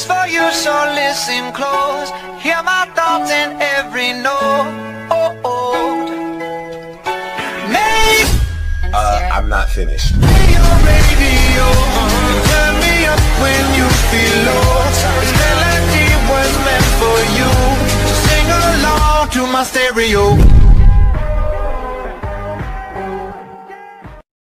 is for you, so listen close. Hear my thoughts in every note. I'm not finished. Your radio, turn me up when you feel low. This melody was meant for you, so sing along to my stereo.